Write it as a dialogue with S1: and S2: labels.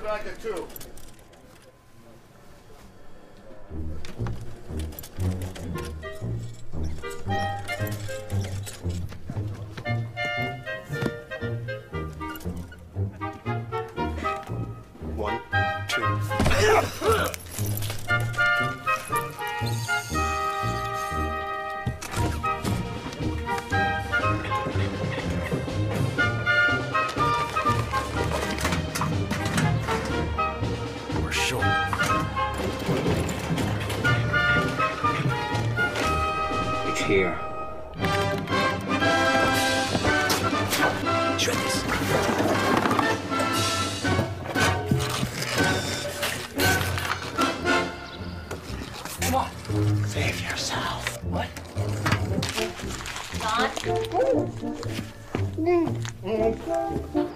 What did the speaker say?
S1: back at 2.
S2: One, two. We're short.
S3: It's here.
S2: Shred this.
S3: Come on.
S2: Save yourself.
S3: What?
S4: Don?